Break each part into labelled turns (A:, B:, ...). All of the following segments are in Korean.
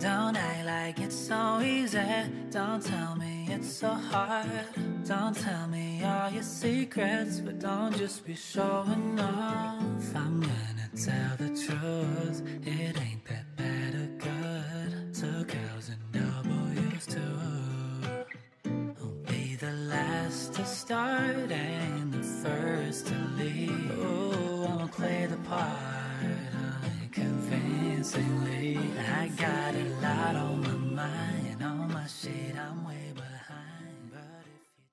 A: Don't act like it's so easy. Don't tell me it's so hard. Don't tell me all your secrets, but don't just be showing off. I'm gonna tell the truth. It ain't that bad or good. Two girls and double used to. I'll be the last to start and the first to leave. Oh, I'ma play the part convincingly. I got a lot on my mind. All my shit I'm way behind. But if you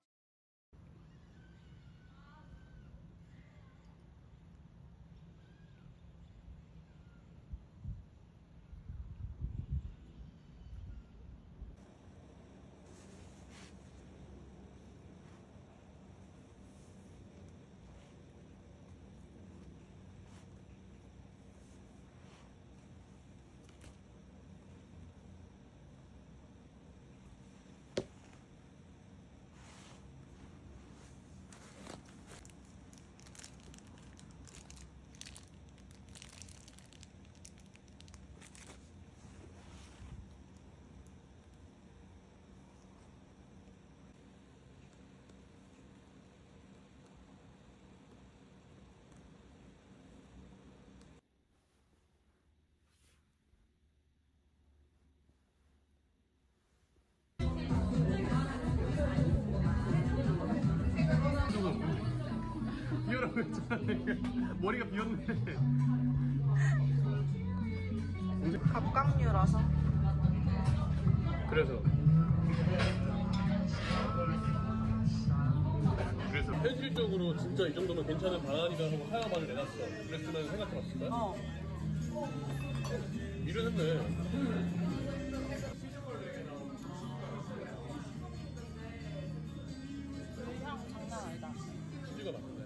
B: 비어라고 했잖아. 머리가 비었네.
C: 갑각류라서.
B: 그래서 현실적으로 진짜 이 정도면 괜찮은 방안이다 하고 하야말을 내놨어. 그랬으면 생각해봤을 거야?
C: 어.
B: 일은 했네.
C: 향 장난 아니다.
B: 치즈가 맞네.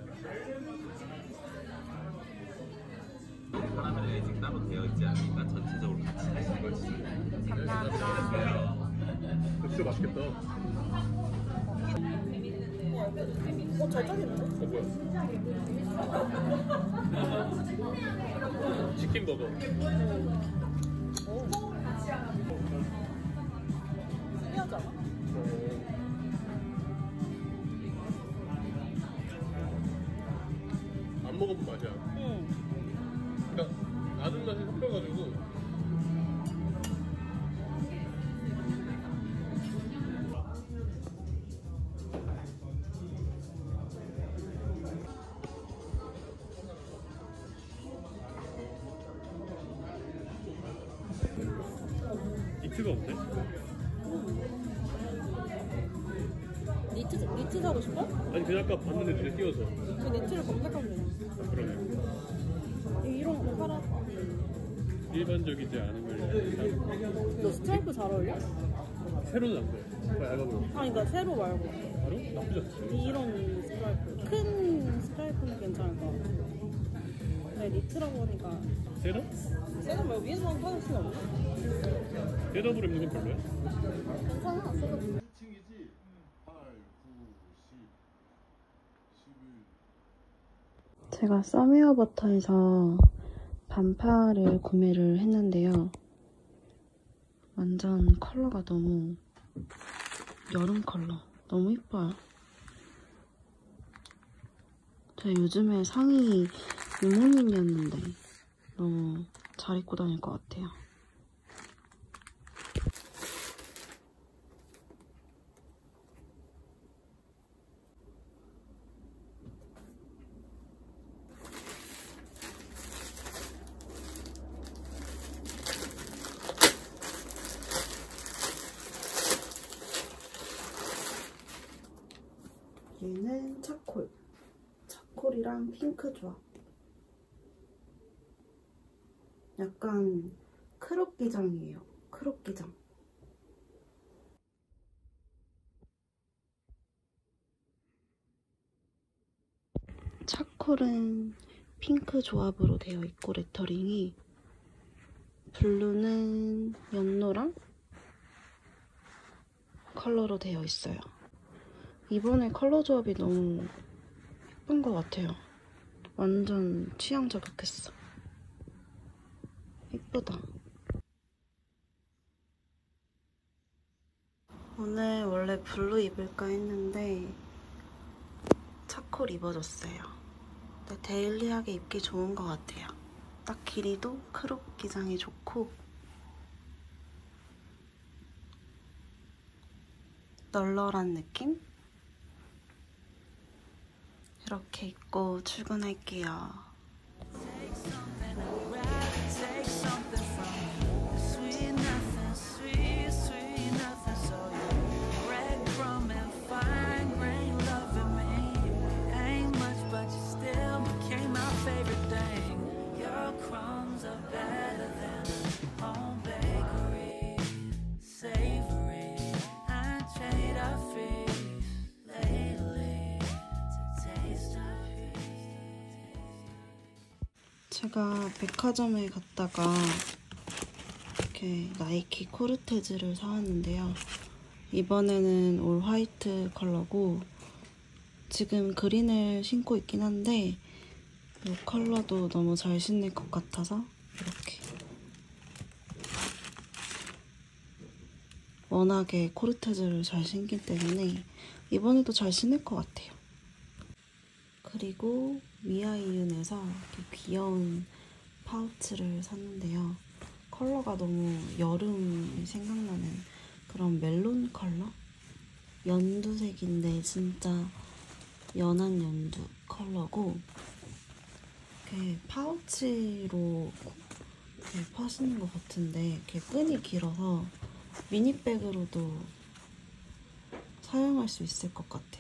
D: 카라멜 에이징 따로 되어 있지 않으니까 전체적으로 같이 하시는 거지.
C: 감사합니다.
B: 진짜 맛있겠다.
C: 잘 짜겠는데?
B: 뭐야? 치킨 버거.
C: 신기하지 않아?
B: 안 먹어본 맛이야.
C: 응.
B: 그러니까 아는 맛이 섞여가지고. 니트가 없네?
C: 니트 사고 싶어?
B: 아니 그냥 아까 봤는데 눈에 띄어서.
C: 그 니트를 검색하면 되잖아.
B: 아, 그러네.
C: 이런 거 팔아.
B: 일반적이지 않은 걸.
C: 너 스트라이프 잘 어울려?
B: 새로는 안 돼. 더 얇아 보여.
C: 아니 그러니까 세로 말고
B: 바로? 나쁘지 않지.
C: 이런 스트라이프. 큰 스트라이프는 괜찮을 것 같아. 근데 니트라고 하니까
B: 세더?
C: 쟤는 뭐 위에서만 파는 수는 없네.
B: 세더브로 입는 건 별로야?
C: 괜찮아. 써도
E: 2층이지? 8, 9, 10, 11.
F: 제가 써미어버터에서 반팔을 구매를 했는데요. 완전 컬러가 너무 여름 컬러. 너무 이뻐요. 제가 요즘에 상의 이모님이었는데 너무 잘 입고 다닐 것 같아요. 얘는 차콜. 차콜이랑 핑크 조합. 약간 크롭 기장이에요. 크롭 기장. 차콜은 핑크 조합으로 되어 있고 레터링이, 블루는 연노랑 컬러로 되어 있어요. 이번에 컬러 조합이 너무 예쁜 것 같아요. 완전 취향 저격했어. 예쁘다. 원래 블루 입을까 했는데 차콜 입어줬어요. 근데 데일리하게 입기 좋은 것 같아요. 딱 길이도 크롭 기장이 좋고 널널한 느낌? 이렇게 입고 출근할게요. 제가 백화점에 갔다가 이렇게 나이키 코르테즈를 사왔는데요. 이번에는 올 화이트 컬러고 지금 그린을 신고 있긴 한데 이 컬러도 너무 잘 신을 것 같아서 이렇게 워낙에 코르테즈를 잘 신기 때문에 이번에도 잘 신을 것 같아요. 그리고 위아이윤에서 이렇게 귀여운 파우치를 샀는데요. 컬러가 너무 여름이 생각나는 그런 멜론 컬러? 연두색인데 진짜 연한 연두 컬러고 이렇게 파우치로 이렇게 파시는 것 같은데 이렇게 끈이 길어서 미니백으로도 사용할 수 있을 것 같아요.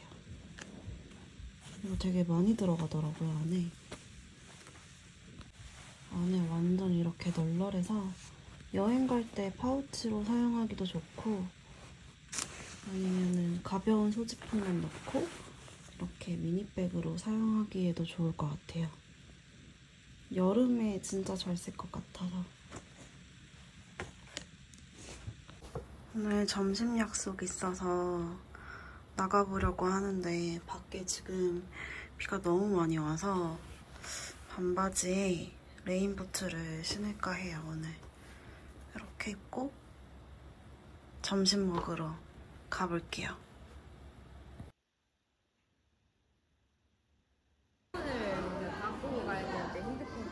F: 이거 되게 많이 들어가더라고요, 안에. 안에 완전 이렇게 널널해서 여행 갈 때 파우치로 사용하기도 좋고 아니면은 가벼운 소지품만 넣고 이렇게 미니백으로 사용하기에도 좋을 것 같아요. 여름에 진짜 잘 쓸 것 같아서. 오늘 점심 약속 있어서 나가보려고 하는데 밖에 지금 비가 너무 많이 와서 반바지에 레인부츠를 신을까 해요. 오늘 이렇게 입고 점심 먹으러 가볼게요.
G: 갖고 가야 되는데 핸드폰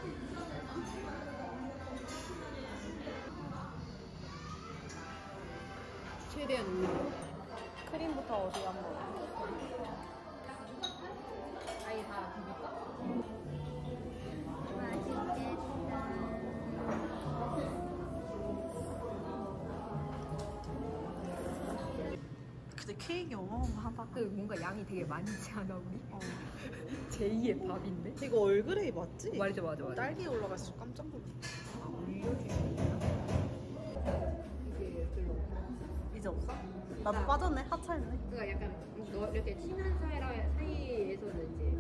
G: 최대한
C: 크림부터 어디 한번.
G: 아예 다 비빌까?
F: 근데 케이크 어마어마하다.
G: 그 뭔가 양이 되게 많지 않아 우리? 제2의 밥인데?
F: 이거 얼그레이 맞지?
G: 맞아.
F: 딸기 올라가서 깜짝 놀랐어.
G: 이게 별로 없어.
F: 이제 없어? 나도 빠졌네. 하차했네.
G: 그러니까 약간 너 이렇게 친한 사이에서는 이제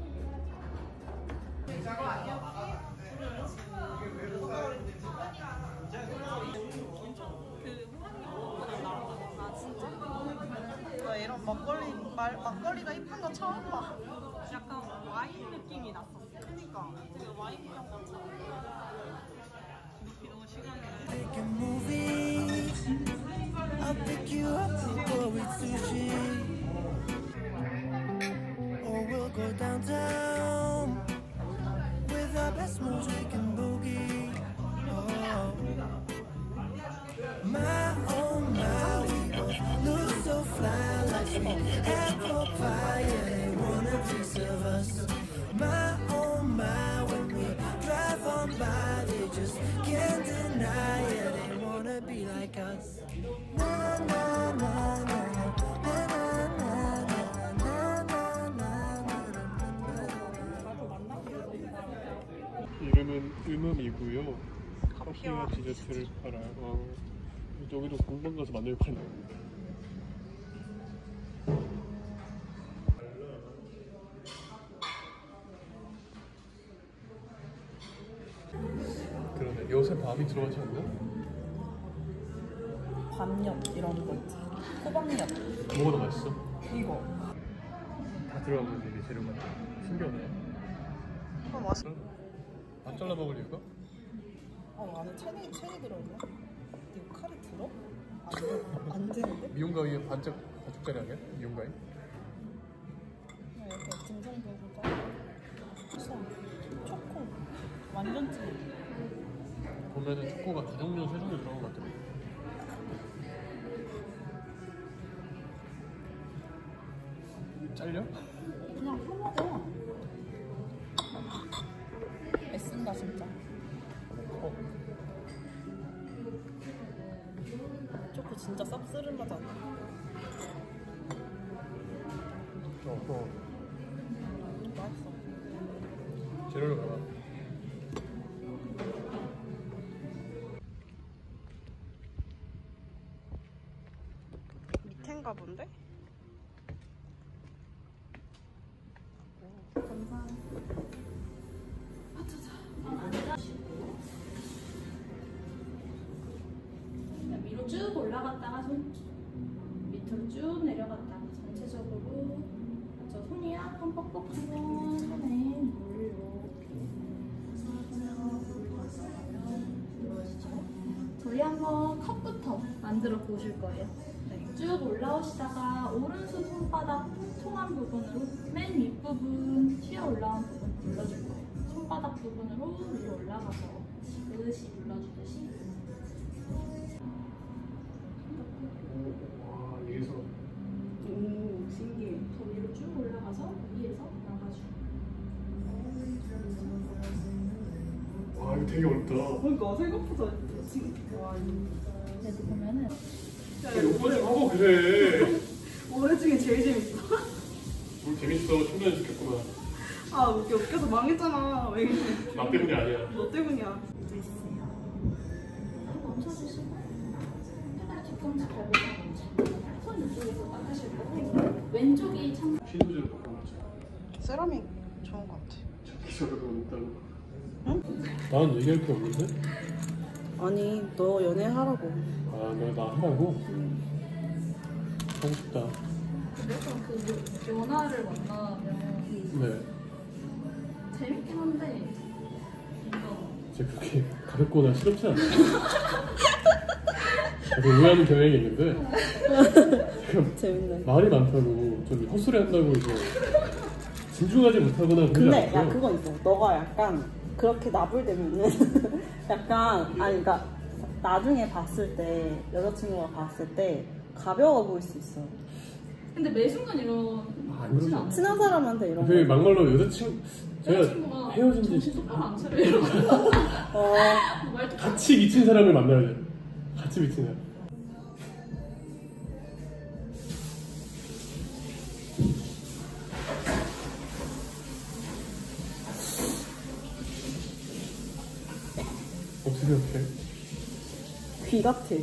F: 나 이런 막걸리가 이쁜 거 처음 봐. 약간 와인 느낌이 났었어. 그니까 되게 와인병 같잖아. 이런 시간에.
A: Make a movie. I'll pick you up and go eat sushi. Or we'll go downtown with our best moves we can boogie. Oh my, we both look so fly like sweet apple pie. Yeah, they want a piece of us. My, when we drive on by, they just can't deny. Yeah, they wanna be like us. Na na na na na na na.
B: 이름은 음음이고요. 커피와 디저트를 팔아요. 여기도 공방 가서 만들고 파네. 그러네. 요새 밤이 들어가지 않나?
C: 밤엽 이런 거 있지. 호박엽.
B: 뭐가 더 맛있어?
C: 이거.
B: 다 들어간 거지, 이게 재료가. 신기하네.
F: 맛있어.
B: 안 잘라 먹을 이유가?
C: 안에 체리 들어있나? 이거 칼이 들어? 안 되는데?
B: 미용 가위에 반짝 가지고 얼마짜리 아니야? 이용가에?
C: 이렇게 등성부부터 비싸. 초코 완전 찐.
B: 보면은 초코가 2종류, 3종류 들어간 것 같아. 잘려?
C: 그냥 사먹어. 애쓴다 진짜. 초코 진짜 쌉스름하잖아. 맛있어.
B: 재료를 봐봐.
F: 밑인가 본데?
H: 위로 쭉 올라갔다가 손 밑으로 쭉 내려갔다가 전체적으로 저 손이 약간 뻑뻑하면 손에 물 이렇게 저희 한번 컵부터 만들어 보실 거예요. 쭉 올라오시다가 오른손 손바닥 통통한 부분으로 맨 윗부분 튀어 올라온 부분 눌러줄 거예요. 손바닥 부분으로 위로 올라가서 지그시 눌러주듯이.
B: 와, 위에서.
F: 오, 신기해.
H: 더 위로 쭉 올라가서 위에서 나가주고.
B: 와, 이거 되게 어렵다.
C: 그러니까 생각보다 지금
H: 그래도 보면은
B: 오빠 좀 하고 그래.
C: 올해 중에 제일 재밌어.
B: 뭘 재밌어. 충전시켰구만.
C: 아 웃겨서 망했잖아. 왜 이래?
B: 나 때문이 아니야.
C: 너 때문이야.
H: 멈춰주시고 페달 뒤꿈치 밟으시고 손 이쪽에서 닦으실 거고 왼쪽이 참
B: 신우제로 바꿔놓자.
F: 세라믹 좋은 것 같아.
B: 기술을 못다고. 나는 얘기할 게 없는데?
F: 아니 너 연애하라고.
B: 아, 나 한다고? 하고 싶다.
H: 약간 그 연하를 만나면
B: 네.
H: 재밌긴 한데 뭔가
B: 진짜 그렇게 가볍거나 실없지 않아. 약간 오해하는 경향이 있는데 지금
F: 재밌네.
B: 말이 많다고 좀 헛소리 한다고 해서 진중하지 못하거나 그러지
F: 근데 야
B: 않고요.
F: 그건 있어. 너가 약간 그렇게 나불대면은 약간 아니 그러니까 나중에 봤을 때 여자친구가 봤을 때 가벼워 보일 수 있어.
H: 근데 매 순간 이런
B: 아,
H: 그렇진
B: 그러지
H: 않아.
F: 친한 사람한테 이런
B: 그
F: 거.
B: 막말로 여자친구
H: 여자친구가
B: 제가 헤어진 지
H: 정신 똑바로 안 차려 이러고 말도
B: 같이 미친 사람을 만나야 돼. 같이 미친 사람. 어떻게 생각해?
F: 귀 같아.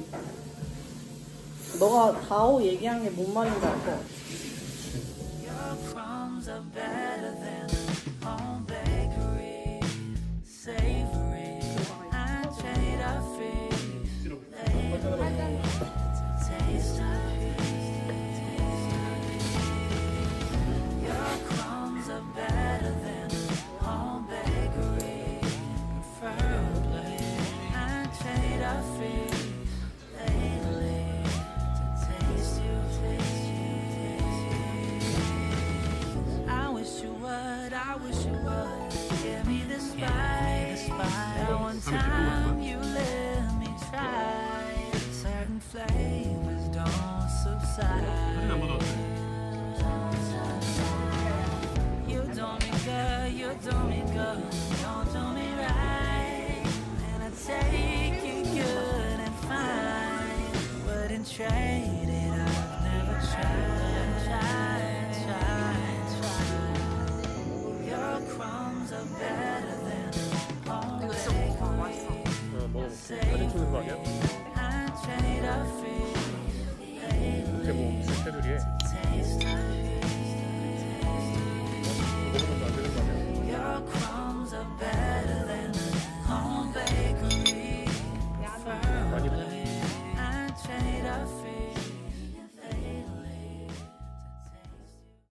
F: 너가 다오 얘기한 게 뭔 말인지 알 것 같아.
A: Your crumbs are better than home bakery. Savory. I trade our fees lately to taste our peace. Your crumbs are better than home bakery. Preferably, I trade our fees lately to taste your face. I wish you would give me the spice. That one time you let me try. Certain flavors don't subside. You do me good, you do me good, don't do me right. And I take you good and fine, but in trade